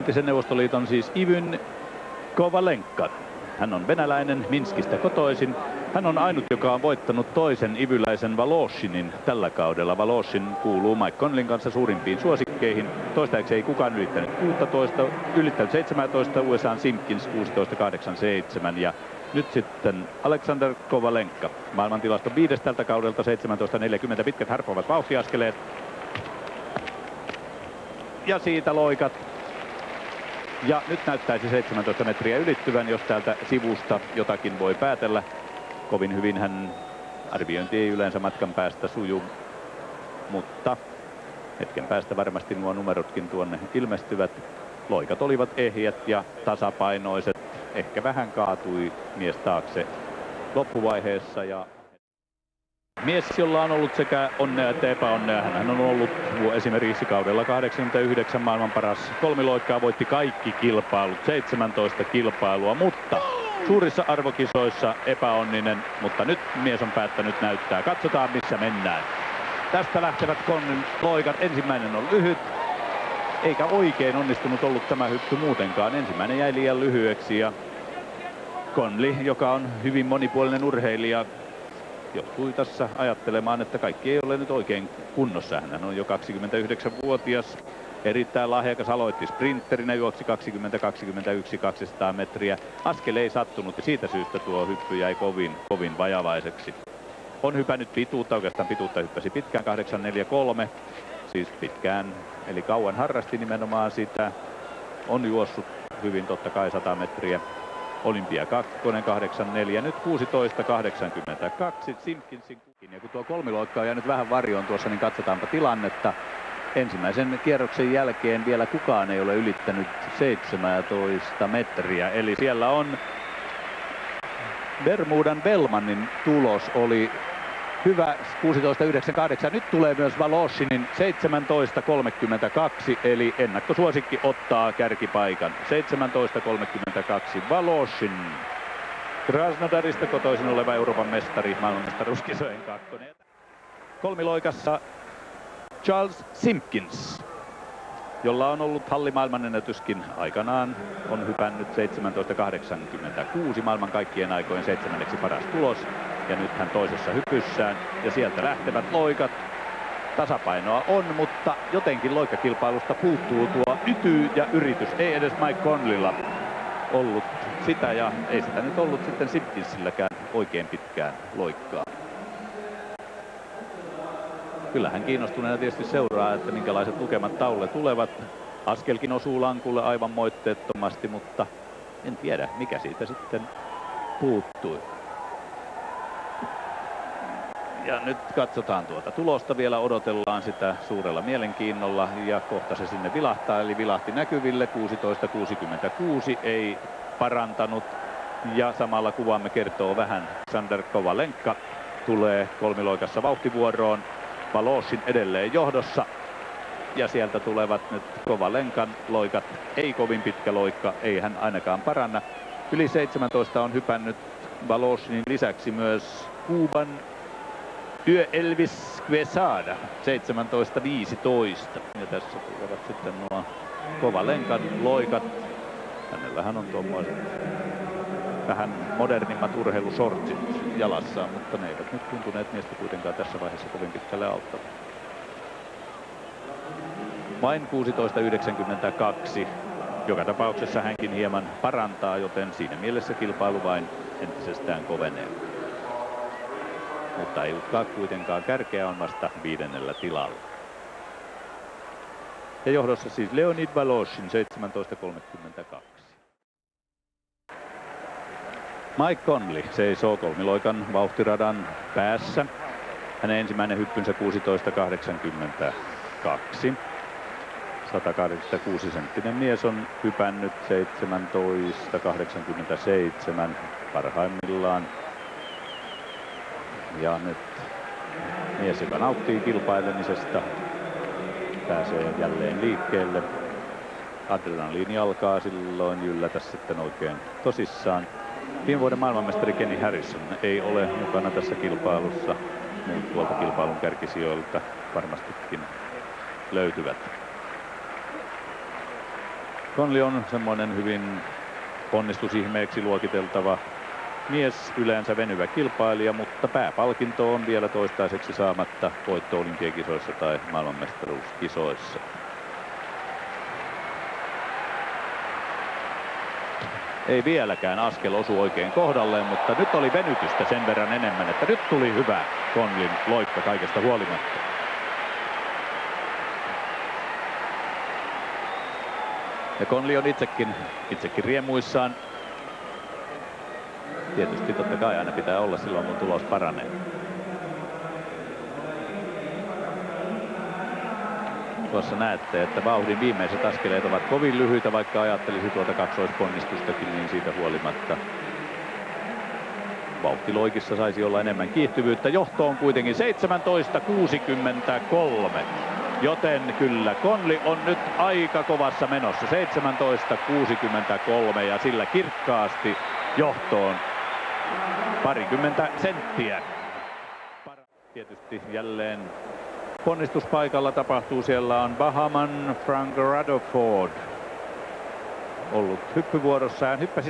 Entisen Neuvostoliiton siis Ivyn Kovalenka. Hän on venäläinen, Minskistä kotoisin. Hän on ainut, joka on voittanut toisen ivyläisen Valoshinin tällä kaudella. Voloshin kuuluu Mike Conleyn kanssa suurimpiin suosikkeihin. Toistaiseksi ei kukaan ylittänyt 16, ylittänyt 17, USA:n Simpkins 16.87 ja nyt sitten Aleksander Kovalenka. Maailmantilaston 5 tältä kaudelta 17.40, pitkät harpovat vauhtiaskeleet. Ja siitä loikat. Ja nyt näyttäisi 17 metriä ylittyvän, jos täältä sivusta jotakin voi päätellä. Kovin hyvin hän arviointi ei yleensä matkan päästä suju, mutta hetken päästä varmasti nuo numerotkin tuonne ilmestyvät. Loikat olivat ehjät ja tasapainoiset. Ehkä vähän kaatui mies taakse loppuvaiheessa. Ja mies, jolla on ollut sekä onnea että epäonnea. Hän on ollut esimerkiksi kaudella 89 maailman paras kolmiloikkaa, voitti kaikki kilpailut, 17 kilpailua, mutta suurissa arvokisoissa epäonninen, mutta nyt mies on päättänyt näyttää. Katsotaan missä mennään. Tästä lähtevät Conleyn loikat. Ensimmäinen on lyhyt, eikä oikein onnistunut ollut tämä hyppy muutenkaan. Ensimmäinen jäi liian lyhyeksi ja Conley, joka on hyvin monipuolinen urheilija, joutui tässä ajattelemaan, että kaikki ei ole nyt oikein kunnossa. Hän on jo 29-vuotias, erittäin lahjakas, aloitti sprinterinä, juoksi 20-21 200 metriä. Askel ei sattunut ja siitä syystä tuo hyppy jäi kovin vajavaiseksi. On hypännyt pituutta, oikeastaan pituutta hyppäsi pitkään 8.43, siis pitkään, eli kauan harrasti nimenomaan sitä. On juossut hyvin totta kai 100 metriä. Olympia 2, 8.4, nyt 16.82, Simpkinsin kukin. Ja kun tuo kolmiloikka on jäänyt vähän varjoon tuossa, niin katsotaanpa tilannetta. Ensimmäisen kierroksen jälkeen vielä kukaan ei ole ylittänyt 17 metriä. Eli siellä on Bermudan Bellmanin tulos oli hyvä 16.98. Nyt tulee myös Valoshinin 17.32, eli ennakkosuosikki ottaa kärkipaikan. 17.32 Voloshin. Krasnodarista kotoisin oleva Euroopan mestari, maailmanmestaruuskisojen kakkonen. Kolmiloikassa Charles Simpkins, jolla on ollut hallimaailmanennätyskin aikanaan, on hypännyt 17.86, maailman kaikkien aikojen 7. paras tulos. Ja nyt hän toisessa hypyssään ja sieltä lähtevät loikat. Tasapainoa on, mutta jotenkin loikkakilpailusta puuttuu tuo yty ja yritys. Ei edes Mike Conleylla ollut sitä ja ei sitä nyt ollut sitten Simpkinsilläkään oikein pitkään loikkaa. Kyllähän kiinnostuneena tietysti seuraa, että minkälaiset lukemat taululle tulevat. Askelkin osuu lankulle aivan moitteettomasti, mutta en tiedä mikä siitä sitten puuttui. Ja nyt katsotaan tuota tulosta, vielä odotellaan sitä suurella mielenkiinnolla ja kohta se sinne vilahtaa, eli vilahti näkyville 16.66, ei parantanut ja samalla kuvamme kertoo vähän. Aleksander Kovalenka tulee kolmiloikassa vauhtivuoroon, Voloshin edelleen johdossa ja sieltä tulevat nyt Kovalenkan loikat, ei kovin pitkä loikka, ei hän ainakaan paranna. Yli 17 on hypännyt Valoshinin lisäksi myös Kuuban Elvis Quesada 17.15 ja tässä tulevat sitten nuo Kovalenkan loikat. Hänellähän on tuommoiset vähän modernimmat urheilusortsit jalassaan, mutta ne eivät nyt tuntuneet miestä kuitenkaan tässä vaiheessa kovin pitkälle auttamaan. Vain 16.92. Joka tapauksessa hänkin hieman parantaa, joten siinä mielessä kilpailu vain entisestään kovenee. Mutta ei uhkaa kuitenkaan, kärkeä on vasta 5. tilalla. Ja johdossa siis Leonid Voloshin 17.32. Mike Conley seisoo kolmiloikan vauhtiradan päässä. Hänen ensimmäinen hyppynsä 16.82. 186-senttinen mies on hypännyt 17.87 parhaimmillaan. Ja nyt mies, joka nauttii kilpailemisesta, pääsee jälleen liikkeelle. Adrenaliini alkaa silloin jyllätä sitten oikein tosissaan. Viime vuoden maailmanmestari Kenny Harrison ei ole mukana tässä kilpailussa. Muut tuolta kilpailun kärkisijoilta varmastikin löytyvät. Conley on semmoinen hyvin onnistusihmeeksi luokiteltava mies, yleensä venyvä kilpailija, mutta pääpalkinto on vielä toistaiseksi saamatta voitto olympiakisoissa tai maailmanmestaruuskisoissa. Ei vieläkään askel osu oikein kohdalleen, mutta nyt oli venytystä sen verran enemmän, että nyt tuli hyvä Conleyn loikka kaikesta huolimatta. Ja Conley on itsekin riemuissaan. Tietysti totta kai aina pitää olla silloin, kun tulos paranee. Tuossa näette, että vauhdin viimeiset askeleet ovat kovin lyhyitä, vaikka ajattelisi tuota kaksoisponnistustakin, niin siitä huolimatta vauhtiloikissa saisi olla enemmän kiihtyvyyttä. Johto on kuitenkin 17.63, joten kyllä Conley on nyt aika kovassa menossa. 17.63 ja sillä kirkkaasti johtoon parikymmentä senttiä. Tietysti jälleen ponnistuspaikalla tapahtuu. Siellä on Bahaman Frank Rutherford ollut hyppyvuorossa. Hän hyppäsi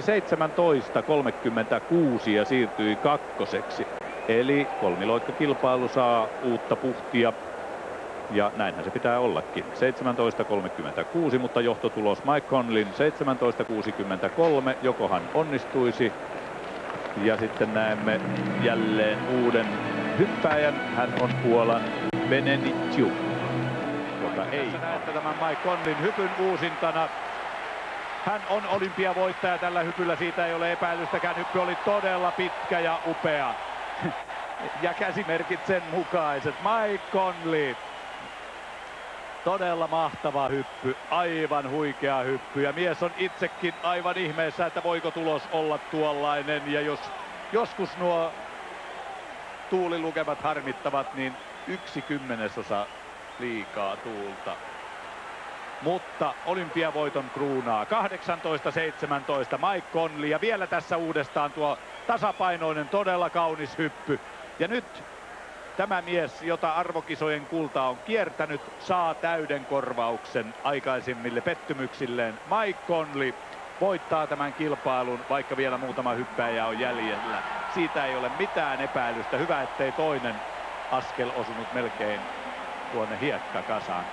17.36 ja siirtyi kakkoseksi. Eli kolmiloikkakilpailu saa uutta puhtia. Ja näinhän se pitää ollakin. 17.36, mutta johtotulos Mike Conleyn 17.63. Jokohan onnistuisi. Ja sitten näemme jälleen uuden hyppääjän. Hän on Puolan Benediciu, joka ei. Tässä näette tämän Mike Conleyn hypyn uusintana. Hän on olympiavoittaja tällä hypyllä, siitä ei ole epäilystäkään. Hyppy oli todella pitkä ja upea. Ja käsimerkit sen mukaiset. Mike Conley. Todella mahtava hyppy, aivan huikea hyppy. Ja mies on itsekin aivan ihmeessä, että voiko tulos olla tuollainen. Ja jos joskus nuo tuulilukemat harmittavat, niin 1/10 liikaa tuulta. Mutta olympiavoiton kruunaa 18.17 Mike Conley. Ja vielä tässä uudestaan tuo tasapainoinen, todella kaunis hyppy. Ja nyt tämä mies, jota arvokisojen kulta on kiertänyt, saa täyden korvauksen aikaisemmille pettymyksilleen. Mike Conley voittaa tämän kilpailun, vaikka vielä muutama hyppääjä on jäljellä. Siitä ei ole mitään epäilystä. Hyvä, ettei toinen askel osunut melkein tuonne hiekkakasaan.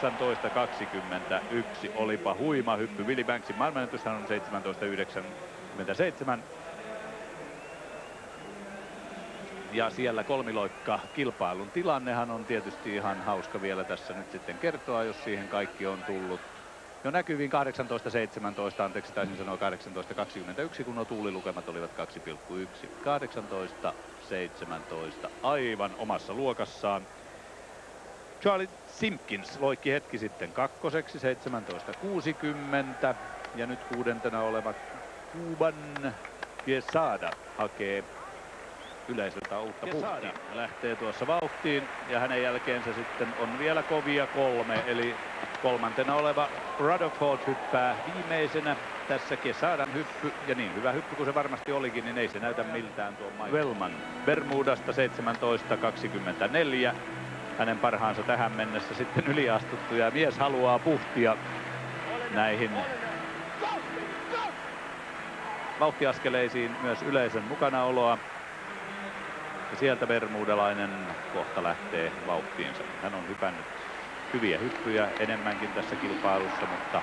18.21 olipa huima hyppy. Willie Banksin maailmanennätyshän on 17.97. Ja siellä kolmiloikka kilpailun tilannehan on tietysti ihan hauska vielä tässä nyt sitten kertoa, jos siihen kaikki on tullut jo näkyviin. 18.17, anteeksi taisin sanoa 18.21, kun nuo tuulilukemat olivat 2,1. 18.17 aivan omassa luokassaan. Charlie Simpkins loikki hetki sitten kakkoseksi 17.60 ja nyt kuudentena oleva Cuban Quesada hakee yleisöltä uutta puhtia. Lähtee tuossa vauhtiin ja hänen jälkeensä sitten on vielä kovia kolme, eli kolmantena oleva Rutherford hyppää viimeisenä. Tässä Quesadan hyppy, ja niin hyvä hyppy kuin se varmasti olikin, niin ei se näytä miltään tuo Mike Wellman Bermudasta 17.24. Hänen parhaansa tähän mennessä sitten yliastuttu, ja mies haluaa puhtia näihin vauhtiaskeleisiin myös yleisön mukanaoloa. Ja sieltä bermudalainen kohta lähtee vauhtiinsa. Hän on hypännyt hyviä hyppyjä enemmänkin tässä kilpailussa, mutta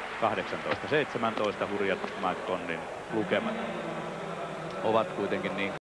18.17 hurjat Mike Conleyn lukemat ovat kuitenkin niin